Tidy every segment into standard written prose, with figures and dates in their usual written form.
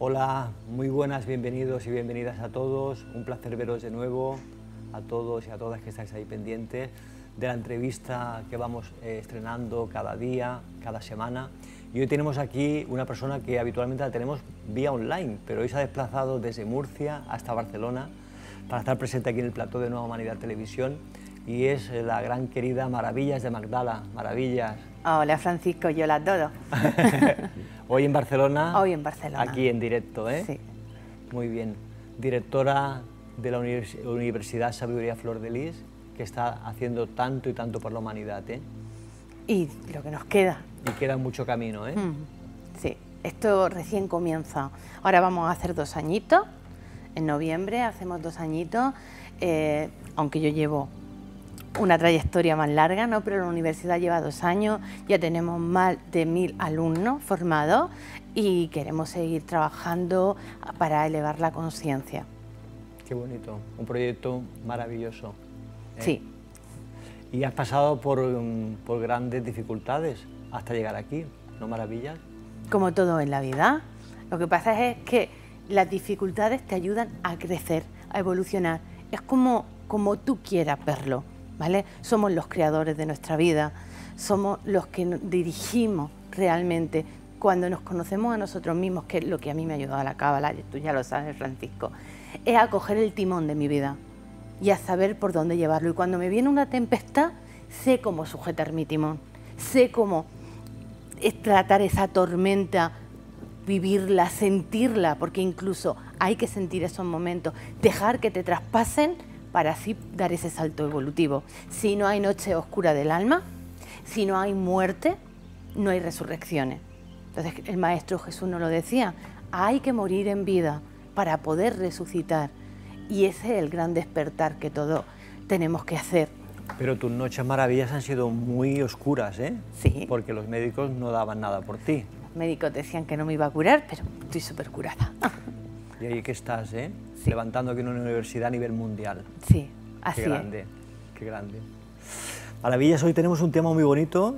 Hola, muy buenas, bienvenidos y bienvenidas a todos. Un placer veros de nuevo, a todos y a todas que estáis ahí pendientes de la entrevista que vamos estrenando cada día, cada semana. Y hoy tenemos aquí una persona que habitualmente la tenemos vía online, pero hoy se ha desplazado desde Murcia hasta Barcelona para estar presente aquí en el plató de Nueva Humanidad Televisión, y es la gran querida Maravillas de Magdala. Maravillas. Hola Francisco, yo la adoro. Hoy en Barcelona. Hoy en Barcelona. Aquí en directo, ¿eh? Sí. Muy bien. Directora de la Universidad Sabiduría Flor de Lis, que está haciendo tanto y tanto por la humanidad, ¿eh? Y lo que nos queda. Y queda mucho camino, ¿eh? Sí, esto recién comienza. Ahora vamos a hacer 2 añitos. En noviembre hacemos 2 añitos, aunque yo llevo una trayectoria más larga, ¿no? Pero la universidad lleva 2 años, ya tenemos más de 1000 alumnos formados y queremos seguir trabajando para elevar la conciencia. Qué bonito, un proyecto maravilloso, ¿eh? Sí. Y has pasado por grandes dificultades hasta llegar aquí, ¿no, Maravillas? Como todo en la vida, lo que pasa es que las dificultades te ayudan a crecer, a evolucionar. Es como tú quieras verlo, ¿vale? Somos los creadores de nuestra vida, somos los que dirigimos realmente. Cuando nos conocemos a nosotros mismos, que es lo que a mí me ha ayudado a la cábala, tú ya lo sabes, Francisco, es a coger el timón de mi vida y a saber por dónde llevarlo. Y cuando me viene una tempestad, sé cómo sujetar mi timón, sé cómo tratar esa tormenta, vivirla, sentirla, porque incluso hay que sentir esos momentos, dejar que te traspasen para así dar ese salto evolutivo. Si no hay noche oscura del alma, si no hay muerte, no hay resurrecciones. Entonces el Maestro Jesús nos lo decía, hay que morir en vida para poder resucitar. Y ese es el gran despertar que todos tenemos que hacer. Pero tus noches Maravillas han sido muy oscuras, ¿eh? Sí. Porque los médicos no daban nada por ti. Los médicos decían que no me iba a curar, pero estoy súper curada. Y ahí que estás, ¿eh? Sí. Levantando aquí una universidad a nivel mundial. Sí, así es. Qué grande, qué grande. Maravillas, hoy tenemos un tema muy bonito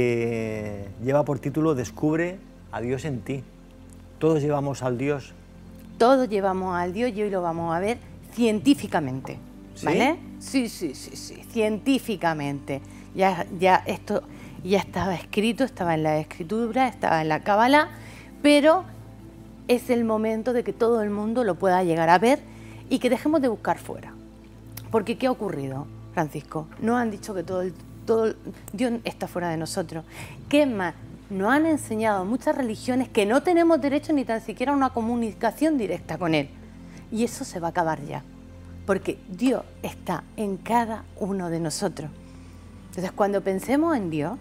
que lleva por título Descubre a Dios en ti. Todos llevamos al Dios. Todos llevamos al Dios y hoy lo vamos a ver científicamente, ¿vale? Sí, científicamente. Ya esto ya estaba escrito, estaba en la escritura, estaba en la cábala, pero es el momento de que todo el mundo lo pueda llegar a ver y que dejemos de buscar fuera. Porque ¿qué ha ocurrido, Francisco? Nos han dicho que todo Dios está fuera de nosotros. ¿Qué más? Nos han enseñado muchas religiones que no tenemos derecho ni tan siquiera a una comunicación directa con Él. Y eso se va a acabar ya, porque Dios está en cada uno de nosotros. Entonces, cuando pensemos en Dios,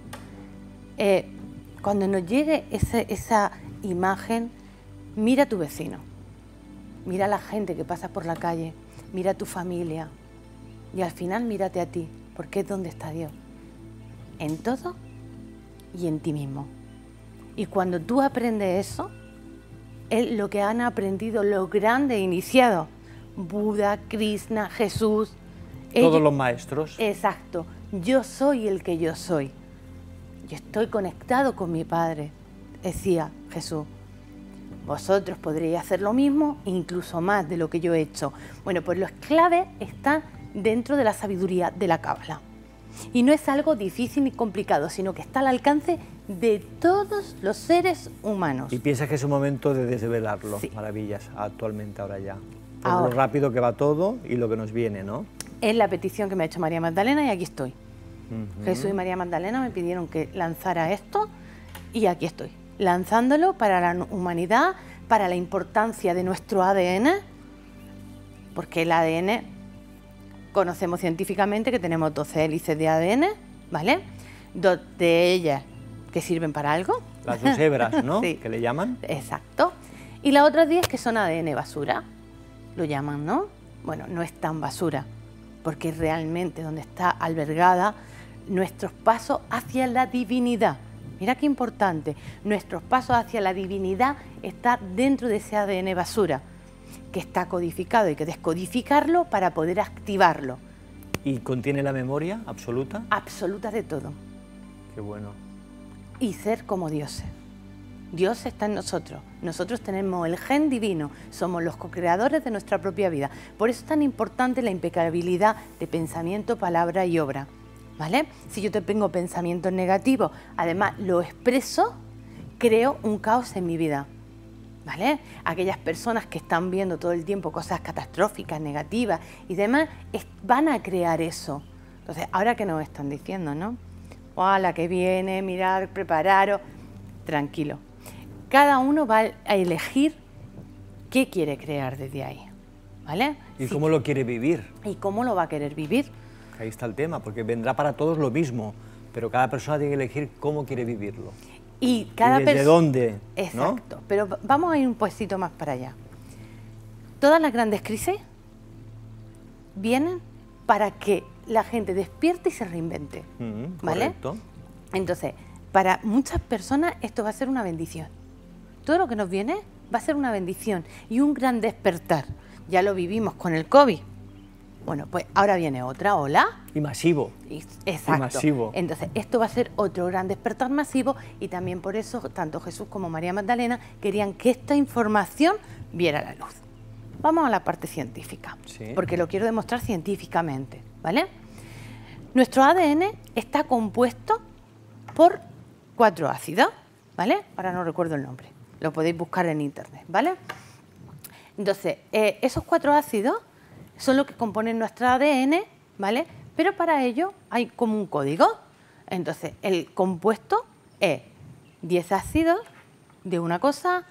cuando nos llegue esa imagen, mira a tu vecino, mira a la gente que pasa por la calle, mira a tu familia y al final mírate a ti, porque es donde está Dios, en todo y en ti mismo. Y cuando tú aprendes eso, es lo que han aprendido los grandes iniciados, Buda, Krishna, Jesús. Todos los maestros. Exacto, yo soy el que yo soy. Yo estoy conectado con mi Padre, decía Jesús. Vosotros podréis hacer lo mismo, incluso más de lo que yo he hecho. Bueno, pues los claves están dentro de la sabiduría de la cábala. Y no es algo difícil ni complicado, sino que está al alcance de todos los seres humanos. Y piensas que es un momento de desvelarlo, Sí. Maravillas, actualmente, ahora ya. Por Ahora. lo rápido que va todo y lo que nos viene, ¿no? Es la petición que me ha hecho María Magdalena y aquí estoy. Jesús y María Magdalena me pidieron que lanzara esto y aquí estoy, lanzándolo para la humanidad, para la importancia de nuestro ADN, porque el ADN, conocemos científicamente que tenemos 12 hélices de ADN, ¿vale? 2 de ellas que sirven para algo. Las 2 hebras, ¿no? Sí. Que le llaman. Exacto. Y las otras 10 que son ADN basura, lo llaman, ¿no? Bueno, no es tan basura, porque es realmente donde está albergada nuestros pasos hacia la divinidad. Mira qué importante, nuestros pasos hacia la divinidad está dentro de ese ADN basura, que está codificado, hay que descodificarlo para poder activarlo. ¿Y contiene la memoria absoluta? Absoluta de todo. Qué bueno. Y ser como dioses. Dios está en nosotros. Nosotros tenemos el gen divino, somos los co-creadores de nuestra propia vida. Por eso es tan importante la impecabilidad de pensamiento, palabra y obra, ¿vale? Si yo tengo pensamientos negativos, además lo expreso, creo un caos en mi vida, ¿vale? Aquellas personas que están viendo todo el tiempo cosas catastróficas, negativas y demás, van a crear eso. Entonces, ahora que nos están diciendo, ¿no? ¡Oh, la que viene! Mirar, prepararos. Tranquilo. Cada uno va a elegir qué quiere crear desde ahí, ¿vale? ¿Y cómo lo quiere vivir? ¿Y cómo lo va a querer vivir? Ahí está el tema, porque vendrá para todos lo mismo, pero cada persona tiene que elegir cómo quiere vivirlo. Y cada ¿Y desde dónde? Exacto, ¿no? Pero vamos a ir un poquito más para allá. Todas las grandes crisis vienen para que la gente despierte y se reinvente, ¿vale? Correcto. Entonces, para muchas personas esto va a ser una bendición. Todo lo que nos viene va a ser una bendición y un gran despertar. Ya lo vivimos con el COVID. Bueno, pues ahora viene otra ola. Y masivo. Exacto. Y masivo. Entonces, esto va a ser otro gran despertar masivo y también por eso tanto Jesús como María Magdalena querían que esta información viera la luz. Vamos a la parte científica, sí, porque lo quiero demostrar científicamente, ¿vale? Nuestro ADN está compuesto por 4 ácidos, ¿vale? Ahora no recuerdo el nombre, lo podéis buscar en internet, ¿vale? Entonces, esos 4 ácidos son los que componen nuestro ADN, ¿vale? Pero para ello hay como un código. Entonces, el compuesto es 10 ácidos de una cosa,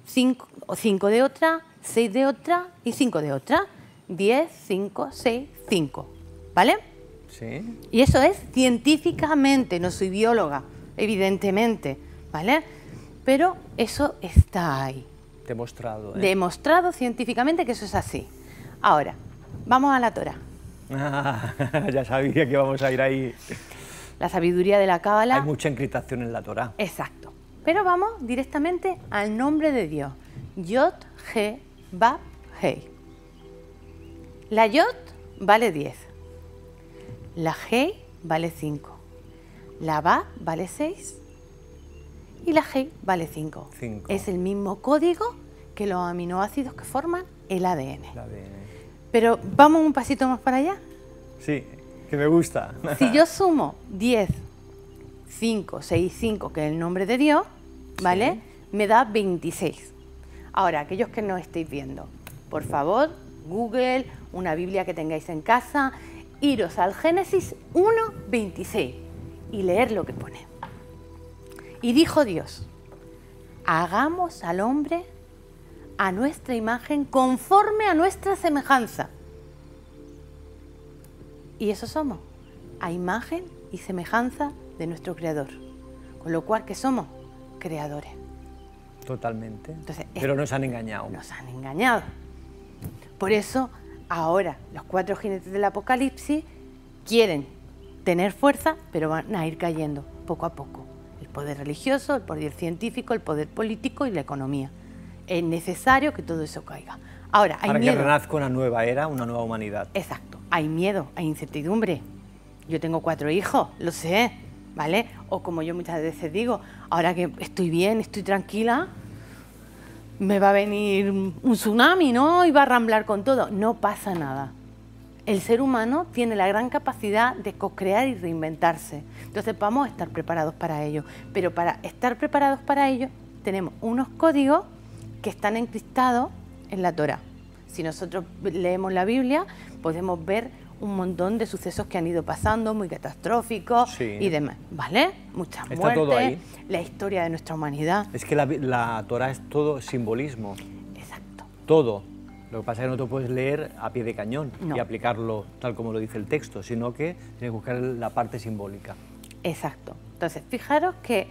5 de otra, 6 de otra y 5 de otra. 10, 5, 6, 5, ¿vale? Sí. Y eso es científicamente, no soy bióloga, evidentemente, ¿vale? Pero eso está ahí. Demostrado. Demostrado científicamente que eso es así. Ahora, vamos a la Torá. Ya sabía que íbamos a ir ahí. La sabiduría de la Cábala. Hay mucha encriptación en la Torá. Exacto. Pero vamos directamente al nombre de Dios. Yod, He, Bab, Hei. La Yod vale 10. La Hei vale 5. La Bab vale 6. Y la Hei vale 5. Es el mismo código que los aminoácidos que forman el ADN. Pero vamos un pasito más para allá. Sí, que me gusta. Si yo sumo 10, 5, 6, 5, que es el nombre de Dios, ¿vale? Sí. Me da 26. Ahora, aquellos que no estéis viendo, por favor, Google, una Biblia que tengáis en casa, iros al Génesis 1, 26 y leer lo que pone. Y dijo Dios, hagamos al hombre a nuestra imagen conforme a nuestra semejanza. Y eso somos, a imagen y semejanza de nuestro Creador. Con lo cual, ¿qué somos? Creadores. Totalmente. Entonces, pero nos han engañado. Nos han engañado. Por eso, ahora, los 4 jinetes del Apocalipsis quieren tener fuerza, pero van a ir cayendo poco a poco. El poder religioso, el poder científico, el poder político y la economía. Es necesario que todo eso caiga. Ahora, hay miedo. Para que renazca una nueva era, una nueva humanidad. Exacto. Hay miedo, hay incertidumbre. Yo tengo 4 hijos, lo sé, ¿vale? O como yo muchas veces digo, ahora que estoy bien, estoy tranquila, me va a venir un tsunami, ¿no? Y va a ramblar con todo. No pasa nada. El ser humano tiene la gran capacidad de co-crear y reinventarse. Entonces vamos a estar preparados para ello. Pero para estar preparados para ello, tenemos unos códigos que están encriptados en la Torá. Si nosotros leemos la Biblia, podemos ver un montón de sucesos que han ido pasando, muy catastróficos y demás, ¿vale? Muchas muertes, todo ahí. La historia de nuestra humanidad. Es que la Torá es todo simbolismo. Exacto. Todo. Lo que pasa es que no te puedes leer a pie de cañón y aplicarlo tal como lo dice el texto, sino que tienes que buscar la parte simbólica. Exacto. Entonces, fijaros que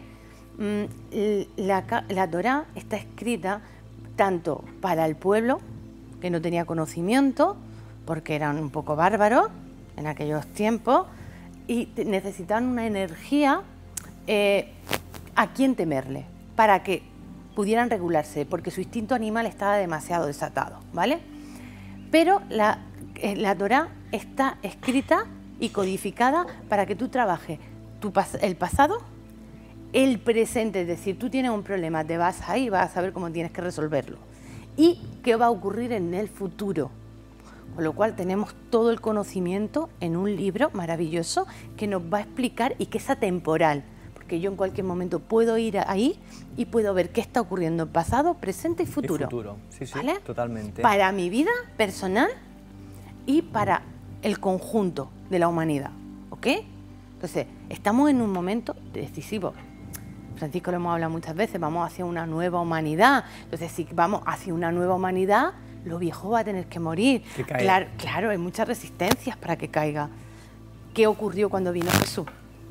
la Torá está escrita tanto para el pueblo, que no tenía conocimiento, porque eran un poco bárbaros en aquellos tiempos, y necesitaban una energía a quien temerle, para que pudieran regularse, porque su instinto animal estaba demasiado desatado, ¿vale? Pero la Torá está escrita y codificada para que tú trabajes el pasado el presente, es decir, tú tienes un problema, te vas ahí y vas a saber cómo tienes que resolverlo. Y qué va a ocurrir en el futuro. Con lo cual tenemos todo el conocimiento en un libro maravilloso que nos va a explicar y que es atemporal. Porque yo en cualquier momento puedo ir ahí y puedo ver qué está ocurriendo en pasado, presente y futuro. Y futuro, sí, sí, ¿vale? totalmente. Para mi vida personal y para el conjunto de la humanidad, ¿ok? Entonces, estamos en un momento decisivo. Francisco, lo hemos hablado muchas veces, vamos hacia una nueva humanidad. Entonces, si vamos hacia una nueva humanidad, lo viejo va a tener que morir. Claro, hay muchas resistencias para que caiga. ¿Qué ocurrió cuando vino Jesús?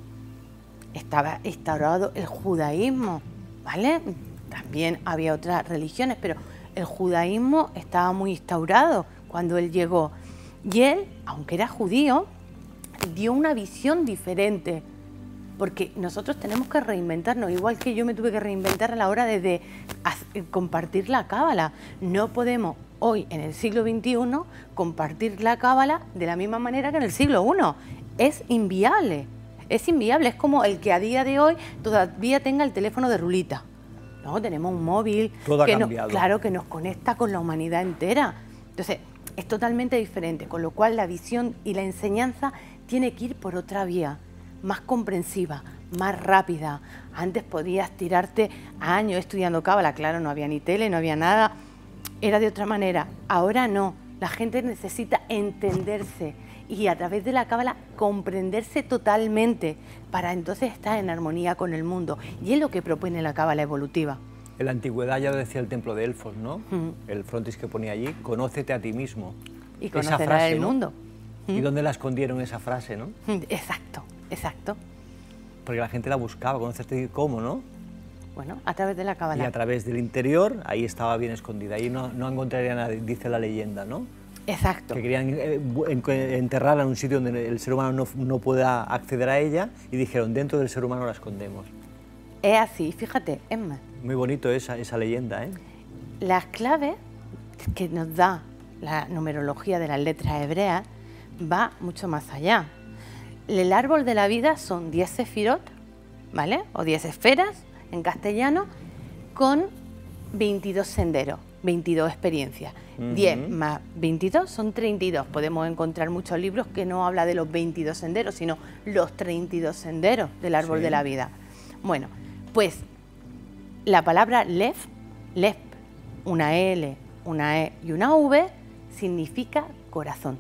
Estaba instaurado el judaísmo, ¿vale? También había otras religiones, pero el judaísmo estaba muy instaurado cuando él llegó. Y él, aunque era judío, dio una visión diferente, porque nosotros tenemos que reinventarnos, igual que yo me tuve que reinventar a la hora de compartir la cábala. No podemos hoy, en el siglo XXI, compartir la cábala de la misma manera que en el siglo I. Es inviable. Es inviable, es como el que a día de hoy todavía tenga el teléfono de rulita. No, tenemos un móvil claro, que nos conecta con la humanidad entera. Entonces, es totalmente diferente, con lo cual la visión y la enseñanza tiene que ir por otra vía, más comprensiva, más rápida. Antes podías tirarte años estudiando cábala, claro, no había ni tele, no había nada, era de otra manera. Ahora no, la gente necesita entenderse y a través de la cábala comprenderse totalmente para entonces estar en armonía con el mundo. Y es lo que propone la cábala evolutiva. En la antigüedad ya lo decía el templo de Delfos, ¿no? El frontis que ponía allí, conócete a ti mismo. Y conocerás el mundo. ¿Y dónde la escondieron esa frase, no? Exacto, exacto. Porque la gente la buscaba, conocerte cómo, ¿no? Bueno, a través de la cábala. Y a través del interior, ahí estaba bien escondida, ahí no encontraría nada, dice la leyenda, ¿no? Exacto. Que querían enterrarla en un sitio donde el ser humano no pueda acceder a ella y dijeron, dentro del ser humano la escondemos. Es así, fíjate, es más. Muy bonito esa leyenda, ¿eh? Las claves que nos da la numerología de las letras hebreas va mucho más allá. El árbol de la vida son 10 sefirot, ¿vale? O 10 esferas en castellano, con 22 senderos, 22 experiencias. 10 más 22 son 32. Podemos encontrar muchos libros que no hablan de los 22 senderos, sino los 32 senderos del árbol de la vida. Bueno, pues la palabra Lev, una L, una E y una V, significa corazón.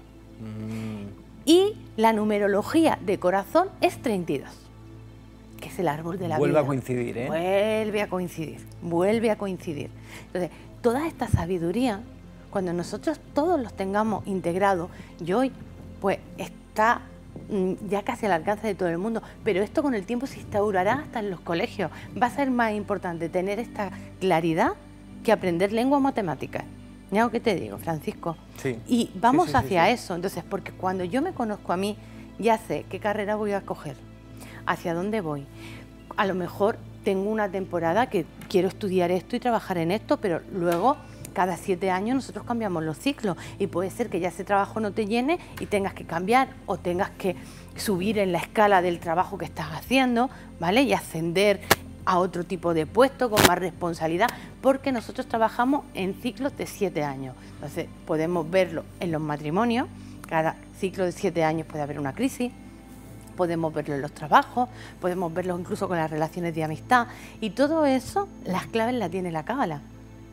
Y la numerología de corazón es 32, que es el árbol de la vida. Vuelve a coincidir, ¿eh? Vuelve a coincidir. Entonces, toda esta sabiduría, cuando nosotros todos los tengamos integrados, y hoy pues está ya casi al alcance de todo el mundo, pero esto con el tiempo se instaurará hasta en los colegios. Va a ser más importante tener esta claridad que aprender lengua o matemáticas. ¿Ya lo que te digo, Francisco? Sí. Y vamos hacia eso, entonces, porque cuando yo me conozco a mí, ya sé qué carrera voy a coger, hacia dónde voy. A lo mejor tengo una temporada que quiero estudiar esto y trabajar en esto, pero luego cada 7 años nosotros cambiamos los ciclos y puede ser que ya ese trabajo no te llene y tengas que cambiar o tengas que subir en la escala del trabajo que estás haciendo, ¿vale? Y ascender a otro tipo de puesto con más responsabilidad, porque nosotros trabajamos en ciclos de 7 años. Entonces podemos verlo en los matrimonios, cada ciclo de 7 años puede haber una crisis, podemos verlo en los trabajos, podemos verlo incluso con las relaciones de amistad, y todo eso, las claves las tiene la cábala.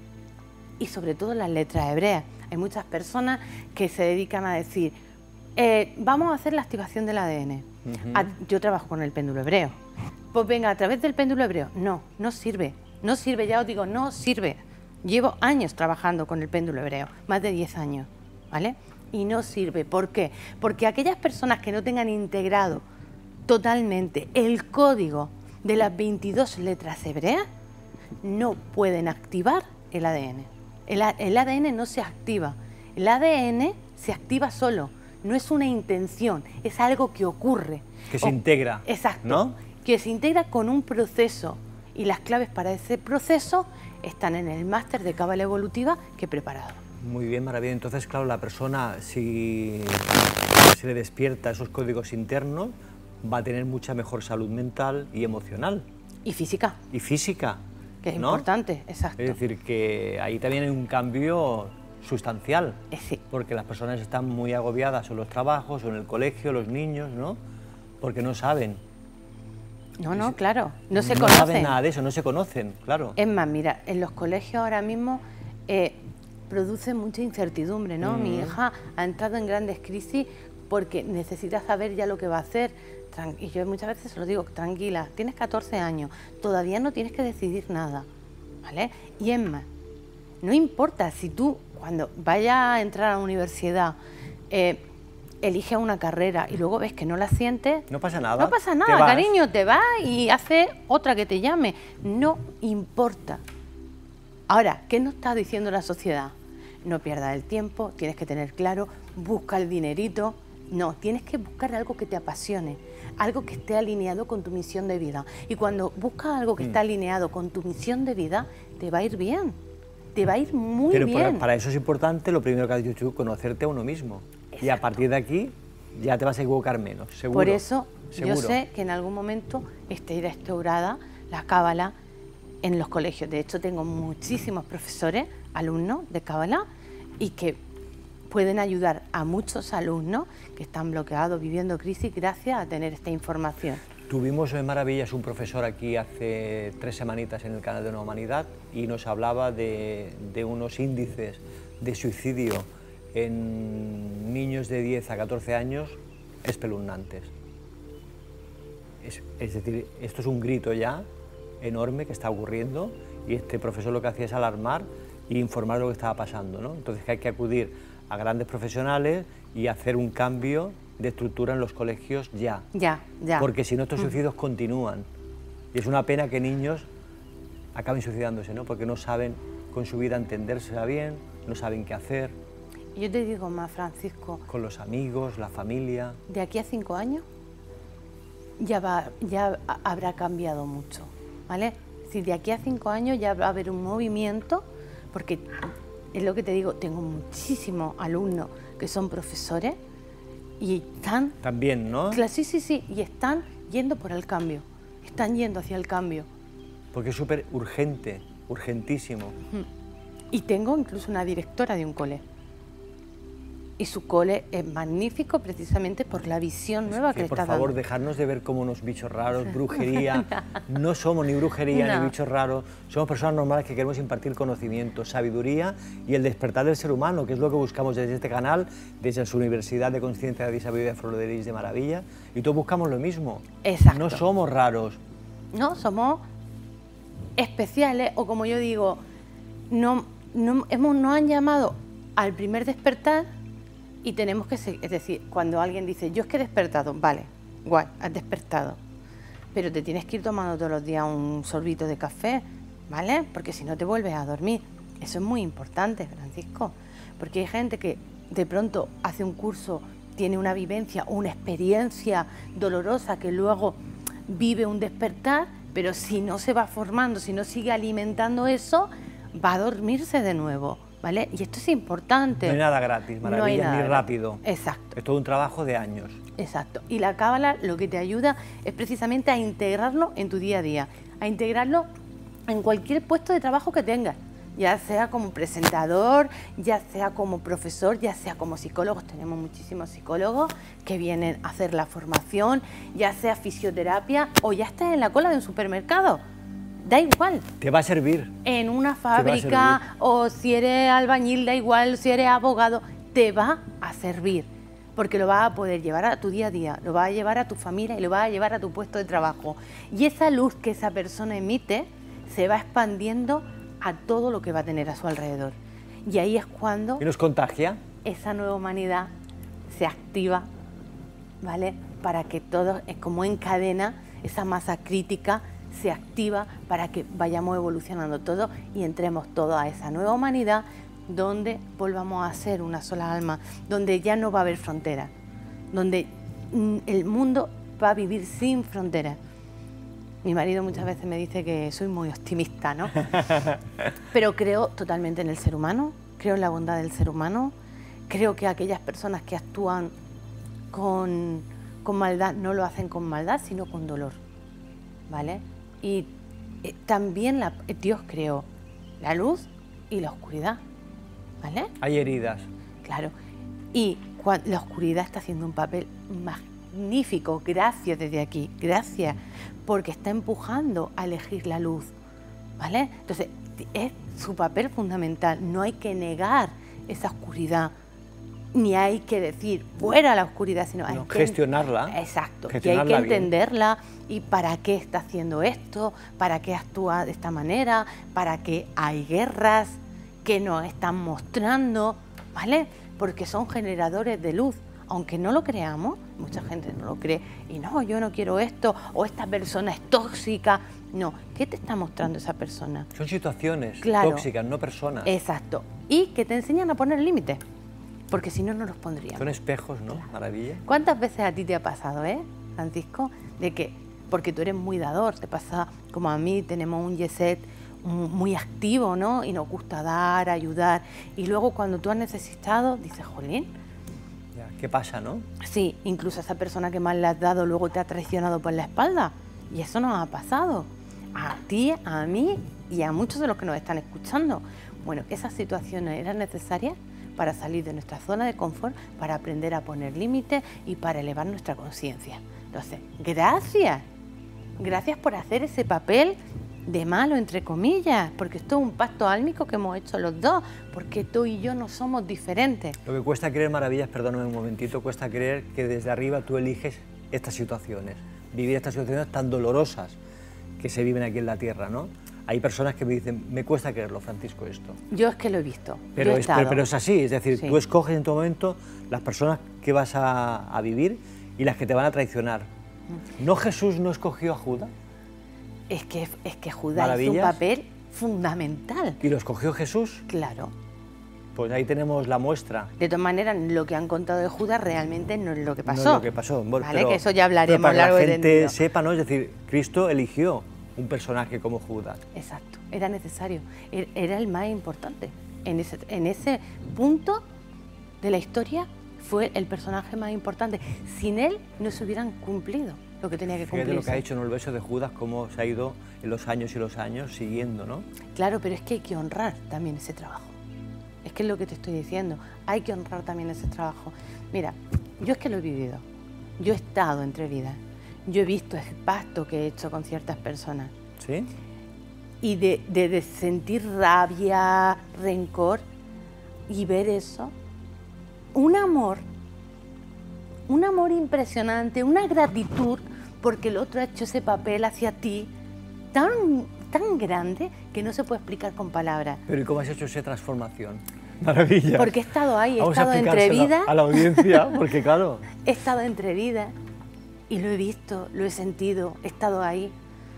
Y sobre todo las letras hebreas. Hay muchas personas que se dedican a decir, vamos a hacer la activación del ADN. Yo trabajo con el péndulo hebreo. Pues venga, a través del péndulo hebreo. No, no sirve. No sirve, ya os digo, no sirve. Llevo años trabajando con el péndulo hebreo, más de 10 años, ¿vale? Y no sirve. ¿Por qué? Porque aquellas personas que no tengan integrado totalmente el código de las 22 letras hebreas no pueden activar el ADN. El ADN no se activa, el ADN se activa solo, no es una intención, es algo que ocurre. Que se integra. Exacto, ¿no? Que se integra con un proceso y las claves para ese proceso están en el máster de cábala evolutiva que he preparado. Muy bien, maravilla. Entonces, claro, la persona, si se le despierta esos códigos internos, va a tener mucha mejor salud mental y emocional. Y física. Y física. Que es ¿no? importante, exacto. Es decir, que ahí también hay un cambio sustancial, Sí. porque las personas están muy agobiadas en los trabajos o en el colegio, los niños, ¿no? Porque no saben. No, claro, no se No conocen. saben nada de eso, no se conocen, claro. Es más, mira, en los colegios ahora mismo produce mucha incertidumbre, ¿no? Mi hija ha entrado en grandes crisis porque necesita saber ya lo que va a hacer. Y yo muchas veces se lo digo, tranquila, tienes 14 años, todavía no tienes que decidir nada, ¿vale? Y es más, no importa si tú, cuando vayas a entrar a la universidad, eliges una carrera y luego ves que no la sientes... No pasa nada. No pasa nada, cariño, te vas y haces otra que te llame. No importa. Ahora, ¿qué nos está diciendo la sociedad? No pierdas el tiempo, tienes que tener claro, busca el dinerito. No, tienes que buscar algo que te apasione, algo que esté alineado con tu misión de vida. Y cuando buscas algo que está alineado con tu misión de vida, te va a ir bien, te va a ir muy bien. Pero para eso es importante, lo primero que has dicho tú, conocerte a uno mismo. Exacto. Y a partir de aquí ya te vas a equivocar menos, seguro. Por eso seguro. Yo sé que en algún momento esté restaurada la cábala en los colegios. De hecho, tengo muchísimos profesores, alumnos de cábala, y que pueden ayudar a muchos alumnos que están bloqueados, viviendo crisis, gracias a tener esta información. Tuvimos en Maravillas un profesor aquí hace 3 semanitas en el canal de Nueva Humanidad y nos hablaba de unos índices de suicidio en niños de 10 a 14 años espeluznantes. Es decir, esto es un grito ya enorme que está ocurriendo y este profesor lo que hacía es alarmar e informar de lo que estaba pasando, ¿no? Entonces que hay que acudir a grandes profesionales y hacer un cambio de estructura en los colegios ya. Ya. Porque si no estos suicidios continúan. Y es una pena que niños acaben suicidándose, ¿no? Porque no saben con su vida entendérsela bien, no saben qué hacer. Yo te digo más, Francisco. Con los amigos, la familia. De aquí a 5 años ya habrá cambiado mucho, ¿vale? Si de aquí a 5 años ya va a haber un movimiento, porque es lo que te digo, tengo muchísimos alumnos que son profesores y están... También, ¿no? Sí, y están yendo por el cambio, están yendo hacia el cambio. Porque es súper urgente, urgentísimo. Y tengo incluso una directora de un cole. Y su cole es magnífico precisamente por la visión nueva que le está dando. Por favor, dejarnos de ver como unos bichos raros, brujería. No somos ni brujería ni bichos raros, somos personas normales que queremos impartir conocimiento, sabiduría y el despertar del ser humano, que es lo que buscamos desde este canal, desde su Universidad de Conciencia y Sabiduría de Flor de Lis de Maravilla, y todos buscamos lo mismo. Exacto. No somos raros. No, somos especiales, o como yo digo, nos han llamado al primer despertar. Y tenemos que seguir, es decir, cuando alguien dice, yo es que he despertado, vale, guay, has despertado, pero te tienes que ir tomando todos los días un sorbito de café, ¿vale? Porque si no te vuelves a dormir. Eso es muy importante, Francisco, porque hay gente que de pronto hace un curso, tiene una vivencia o una experiencia dolorosa que luego vive un despertar, pero si no se va formando, si no sigue alimentando eso, va a dormirse de nuevo. ¿Vale? Y esto es importante. No hay nada gratis, Maravillas, ni rápido. Exacto. Es todo un trabajo de años. Exacto. Y la cábala lo que te ayuda es precisamente a integrarlo en tu día a día, a integrarlo en cualquier puesto de trabajo que tengas, ya sea como presentador, ya sea como profesor, ya sea como psicólogos. Tenemos muchísimos psicólogos que vienen a hacer la formación, ya sea fisioterapia o ya estés en la cola de un supermercado. Da igual. Te va a servir. En una fábrica o si eres albañil, da igual, si eres abogado, te va a servir. Porque lo vas a poder llevar a tu día a día, lo vas a llevar a tu familia y lo vas a llevar a tu puesto de trabajo. Y esa luz que esa persona emite se va expandiendo a todo lo que va a tener a su alrededor. Y ahí es cuando... ¿Y nos contagia? Esa nueva humanidad se activa, ¿vale? Para que todo, es como en cadena, esa masa crítica se activa para que vayamos evolucionando todos y entremos todos a esa nueva humanidad donde volvamos a ser una sola alma, donde ya no va a haber fronteras, donde el mundo va a vivir sin fronteras. Mi marido muchas veces me dice que soy muy optimista, ¿no? Pero creo totalmente en el ser humano, creo en la bondad del ser humano, creo que aquellas personas que actúan con maldad no lo hacen con maldad, sino con dolor, ¿vale? Y también Dios creó la luz y la oscuridad, ¿vale? Hay heridas. Claro, y la oscuridad está haciendo un papel magnífico, gracias desde aquí, gracias, porque está empujando a elegir la luz, ¿vale? Entonces, es su papel fundamental, no hay que negar esa oscuridad, ni hay que decir fuera la oscuridad, sino hay que gestionarla. Exacto, gestionarla que hay que bien. entenderla y para qué está haciendo esto, para qué actúa de esta manera, para qué hay guerras que nos están mostrando, ¿vale? Porque son generadores de luz, aunque no lo creamos, mucha gente no lo cree, y no, yo no quiero esto, o esta persona es tóxica. No, ¿qué te está mostrando esa persona? Son situaciones Claro. tóxicas, no personas. Exacto, y que te enseñan a poner límites, porque si no, no los pondríamos. Son espejos, ¿no? Maravilla. ¿Cuántas veces a ti te ha pasado, Francisco? De que, porque tú eres muy dador, te pasa como a mí, tenemos un jet muy activo, ¿no? Y nos gusta dar, ayudar. Y luego cuando tú has necesitado, dices, jolín. Ya, ¿qué pasa, no? Sí, incluso esa persona que más le has dado luego te ha traicionado por la espalda. Y eso nos ha pasado. A ti, a mí y a muchos de los que nos están escuchando. Bueno, esas situaciones eran necesarias para salir de nuestra zona de confort, para aprender a poner límites y para elevar nuestra conciencia. Entonces, gracias. Gracias por hacer ese papel de malo, entre comillas, porque esto es un pacto álmico que hemos hecho los dos, porque tú y yo no somos diferentes. Lo que cuesta creer, Maravillas, perdóname un momentito, cuesta creer que desde arriba tú eliges estas situaciones, vivir estas situaciones tan dolorosas que se viven aquí en la Tierra, ¿no? Hay personas que me dicen, me cuesta creerlo, Francisco, esto. Yo es que lo he visto. Pero es así, es decir, Sí. Tú escoges en tu momento las personas que vas a vivir y las que te van a traicionar. ¿No Jesús no escogió a Judas? Es que Judas hizo un Maravillas. papel fundamental. ¿Y lo escogió Jesús? Claro. Pues ahí tenemos la muestra. De todas maneras, lo que han contado de Judas realmente no es lo que pasó. No es lo que pasó. Bueno, ¿Vale? pero- Que eso ya hablaremos pero para largo que y la gente tendido. sepa, ¿no? Es decir, Cristo eligió un personaje como Judas. Exacto, era necesario. Era el más importante. En ese punto de la historia fue el personaje más importante. Sin él no se hubieran cumplido lo que tenía que Fíjate cumplirse. lo que ha hecho en el beso de Judas, cómo se ha ido en los años y los años siguiendo, ¿no? Claro, pero es que hay que honrar también ese trabajo. Es que es lo que te estoy diciendo. Hay que honrar también ese trabajo. Mira, yo es que lo he vivido. Yo he estado entre vidas. Yo he visto el pacto que he hecho con ciertas personas. ¿Sí? Y de sentir rabia, rencor y ver eso. Un amor impresionante, una gratitud porque el otro ha hecho ese papel hacia ti tan grande que no se puede explicar con palabras. Pero ¿y cómo has hecho esa transformación? Maravilla. Porque he estado ahí, he Vamos a estado entre explicárselo vidas, a la audiencia, porque claro, he estado entre vidas y lo he visto, lo he sentido, he estado ahí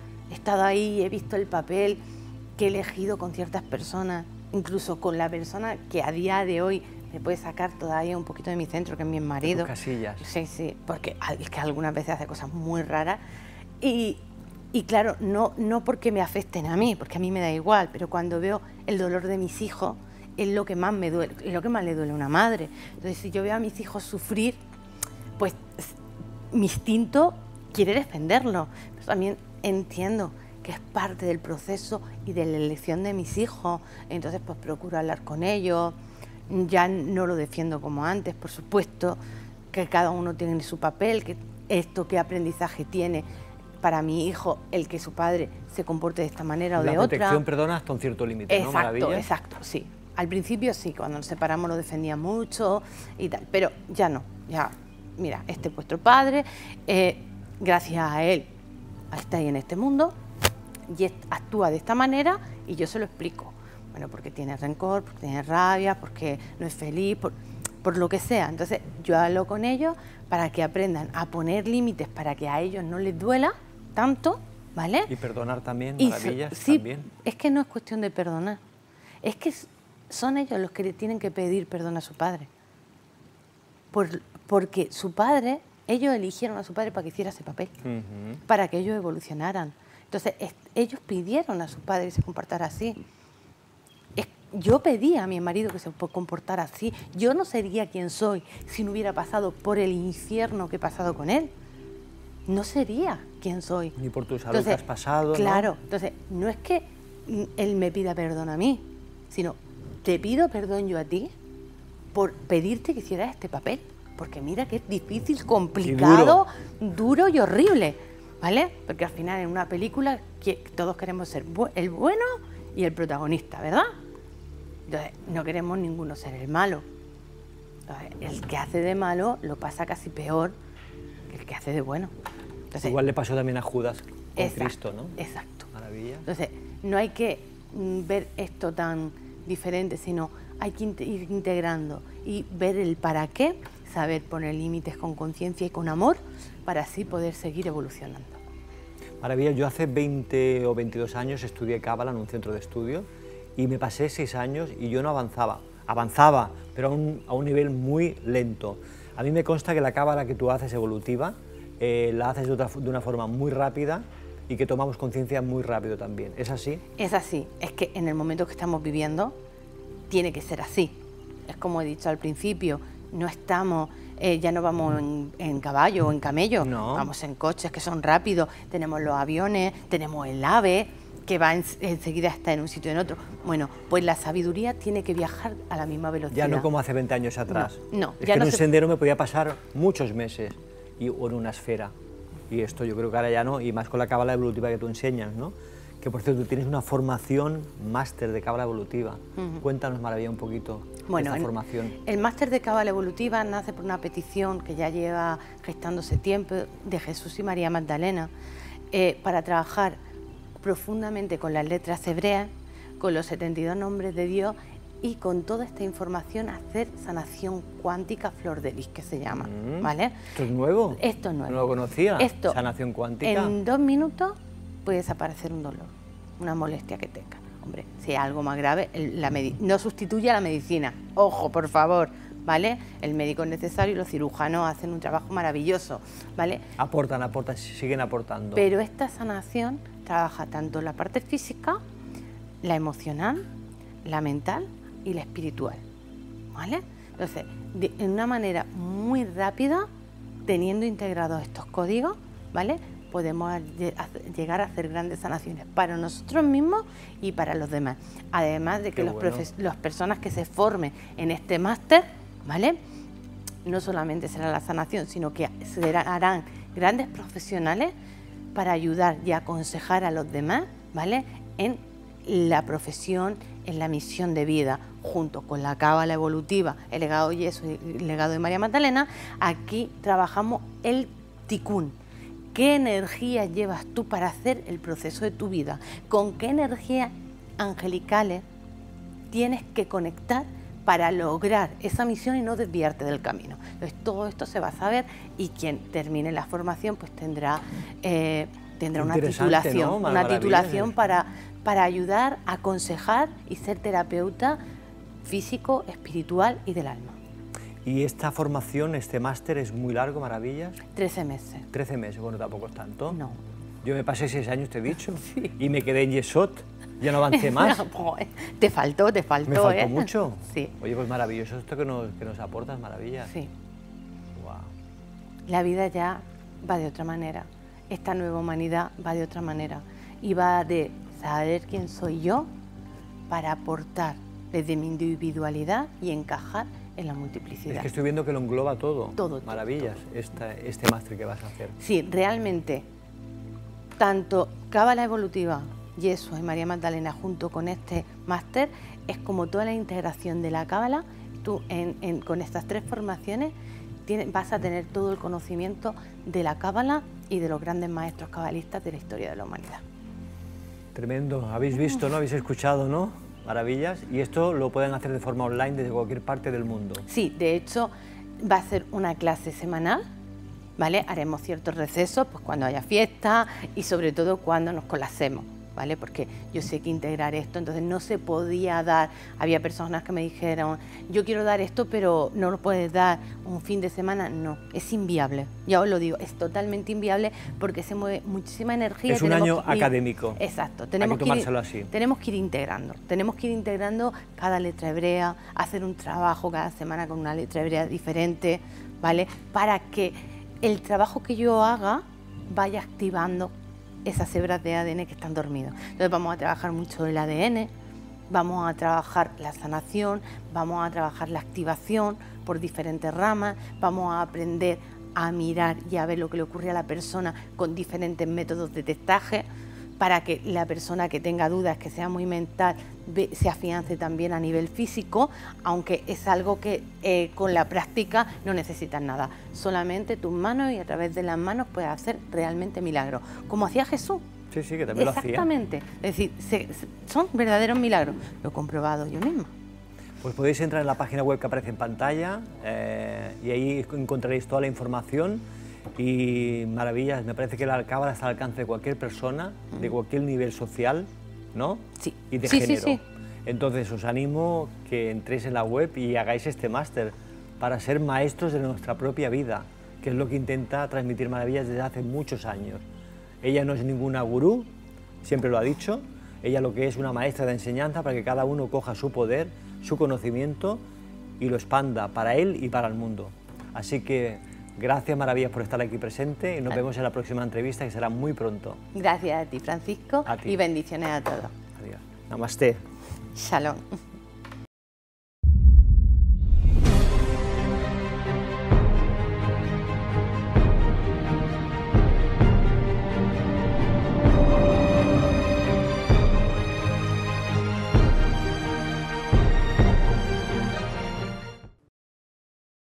y he visto el papel que he elegido con ciertas personas, incluso con la persona que a día de hoy me puede sacar todavía un poquito de mi centro, que es mi marido. tus casillas. Sí, sí, porque es que algunas veces hace cosas muy raras y claro, no porque me afecten a mí, porque a mí me da igual, pero cuando veo el dolor de mis hijos es lo que más me duele, es lo que más le duele a una madre. Entonces, si yo veo a mis hijos sufrir, pues mi instinto quiere defenderlo, pero también entiendo que es parte del proceso y de la elección de mis hijos, entonces pues procuro hablar con ellos. Ya no lo defiendo como antes, por supuesto, que cada uno tiene su papel, que esto qué aprendizaje tiene para mi hijo el que su padre se comporte de esta manera o de La otra. protección, perdona, hasta un cierto límite, ¿no? Exacto, Maravilla. exacto, sí. Al principio sí, cuando nos separamos lo defendía mucho y tal, pero ya no, ya, mira, este es vuestro padre, gracias a él está ahí en este mundo y actúa de esta manera y yo se lo explico. Bueno, porque tiene rencor, porque tiene rabia, porque no es feliz, por lo que sea. Entonces yo hablo con ellos para que aprendan a poner límites para que a ellos no les duela tanto, ¿vale? Y perdonar también, Y Maravillas, sí, también. es que no es cuestión de perdonar, es que son ellos los que le tienen que pedir perdón a su padre. Porque su padre, ellos eligieron a su padre para que hiciera ese papel, para que ellos evolucionaran. Entonces, ellos pidieron a su padre que se comportara así. Yo pedí a mi marido que se comportara así. Yo no sería quien soy si no hubiera pasado por el infierno que he pasado con él. No sería quién soy. Ni por tu salud que has pasado, claro, ¿no? Entonces, no es que él me pida perdón a mí, sino te pido perdón yo a ti por pedirte que hicieras este papel, porque mira que es difícil, complicado, duro y horrible, ¿vale? Porque al final en una película todos queremos ser el bueno y el protagonista, ¿verdad? Entonces, no queremos ninguno ser el malo. Entonces, el que hace de malo lo pasa casi peor que el que hace de bueno. Entonces, igual le pasó también a Judas con exacto, Cristo, ¿no? Exacto. Maravilla. Entonces, no hay que ver esto tan diferente, sino hay que ir integrando y ver el para qué, saber poner límites con conciencia y con amor, para así poder seguir evolucionando. Maravilla, yo hace 20 o 22 años estudié Cábala en un centro de estudio y me pasé 6 años y yo no avanzaba. Avanzaba, pero a un nivel muy lento. A mí me consta que la Cábala que tú haces evolutiva, la haces de una forma muy rápida y que tomamos conciencia muy rápido también. ¿Es así? Es así. Es que en el momento que estamos viviendo tiene que ser así. Es como he dicho al principio, no estamos, ya no vamos en caballo o en camello, no. Vamos en coches que son rápidos, tenemos los aviones, tenemos el AVE, que va enseguida está en un sitio y en otro. Bueno, pues la sabiduría tiene que viajar a la misma velocidad. Ya no como hace 20 años atrás. No, es ya que no en un sendero me podía pasar muchos meses o en una esfera. Y esto yo creo que ahora ya no, y más con la Cábala evolutiva que tú enseñas, ¿no? Que por cierto, tú tienes una formación máster de Cábala evolutiva. Cuéntanos, Maravilla, un poquito de esta formación. El máster de Cábala evolutiva nace por una petición que ya lleva gestándose tiempo de Jesús y María Magdalena para trabajar profundamente con las letras hebreas, con los 72 nombres de Dios y con toda esta información hacer sanación cuántica flor de lis, que se llama, ¿vale? ¿Esto es nuevo? Esto es nuevo. No lo conocía, esto, sanación cuántica. En 2 minutos puede desaparecer un dolor, una molestia que tenga. Hombre, si hay algo más grave, no sustituye a la medicina. Ojo, por favor, ¿vale? El médico es necesario y los cirujanos hacen un trabajo maravilloso, ¿vale? Aportan, siguen aportando. Pero esta sanación trabaja tanto la parte física, la emocional, la mental y la espiritual, ¿vale? Entonces, de una manera muy rápida, teniendo integrados estos códigos, ¿vale?, podemos llegar a hacer grandes sanaciones para nosotros mismos y para los demás. Además de que las personas que se formen en este máster, ¿vale?, no solamente será la sanación, sino que harán grandes profesionales para ayudar y aconsejar a los demás, ¿vale?, en la profesión, en la misión de vida, junto con la Cábala evolutiva, el legado de Jesús y el legado de María Magdalena. Aquí trabajamos el Tikkun. ¿Qué energía llevas tú para hacer el proceso de tu vida? ¿Con qué energías angelicales tienes que conectar para lograr esa misión y no desviarte del camino? Entonces, todo esto se va a saber y quien termine la formación pues tendrá una titulación, ¿no? una titulación para ayudar, aconsejar y ser terapeuta físico, espiritual y del alma. ¿Y esta formación, este máster, es muy largo, Maravillas? 13 meses. 13 meses, bueno, tampoco es tanto. No. Yo me pasé 6 años, te he dicho, Sí. Y me quedé en Yesod, ya no avancé más. Te faltó. ¿Me faltó mucho? Sí. Oye, pues maravilloso esto que nos aportas, Maravillas. Sí. Wow. La vida ya va de otra manera. Esta nueva humanidad va de otra manera. Y va de saber quién soy yo para aportar desde mi individualidad y encajar en la multiplicidad. Es que estoy viendo que lo engloba todo. Todo. Maravillas, todo. Este máster que vas a hacer. Sí, realmente, tanto Cábala evolutiva, Jesús y María Magdalena junto con este máster, es como toda la integración de la Cábala. Tú con estas 3 formaciones vas a tener todo el conocimiento de la Cábala y de los grandes maestros cabalistas de la historia de la humanidad. Tremendo. Habéis visto, ¿no? Habéis escuchado, ¿no? Maravillas. Y esto lo pueden hacer de forma online desde cualquier parte del mundo. Sí, de hecho va a ser una clase semanal, ¿vale? Haremos ciertos recesos pues cuando haya fiesta y sobre todo cuando nos colapsemos, ¿vale? Porque yo sé que integrar esto, entonces no se podía dar. Había personas que me dijeron, yo quiero dar esto, pero no lo puedes dar un fin de semana. No, es inviable. Ya os lo digo, es totalmente inviable porque se mueve muchísima energía. Es un año académico. Exacto. Hay que tomárselo así. Tenemos que ir integrando cada letra hebrea, hacer un trabajo cada semana con una letra hebrea diferente, ¿vale? Para que el trabajo que yo haga, vaya activando esas hebras de ADN que están dormidos. Entonces vamos a trabajar mucho el ADN, vamos a trabajar la sanación, vamos a trabajar la activación por diferentes ramas, vamos a aprender a mirar y a ver lo que le ocurre a la persona con diferentes métodos de testaje, para que la persona que tenga dudas, que sea muy mental, se afiance también a nivel físico, aunque es algo que con la práctica no necesitas nada, solamente tus manos, y a través de las manos puedes hacer realmente milagros, como hacía Jesús. Sí, sí, que también lo hacía. Exactamente, es decir, son verdaderos milagros, lo he comprobado yo misma. Pues podéis entrar en la página web que aparece en pantalla y ahí encontraréis toda la información y maravillas. Me parece que la cábala está al alcance de cualquier persona, de cualquier nivel social, ¿no? Sí. Y de Sí, género. sí, sí. Entonces os animo que entréis en la web y hagáis este máster para ser maestros de nuestra propia vida, que es lo que intenta transmitir Maravillas desde hace muchos años. Ella no es ninguna gurú, siempre lo ha dicho, ella lo que es una maestra de enseñanza para que cada uno coja su poder, su conocimiento y lo expanda para él y para el mundo. Así que gracias Maravillas por estar aquí presente y nos vemos en la próxima entrevista, que será muy pronto. Gracias a ti, Francisco, A ti. y bendiciones a todos. Adiós. Namaste. Shalom.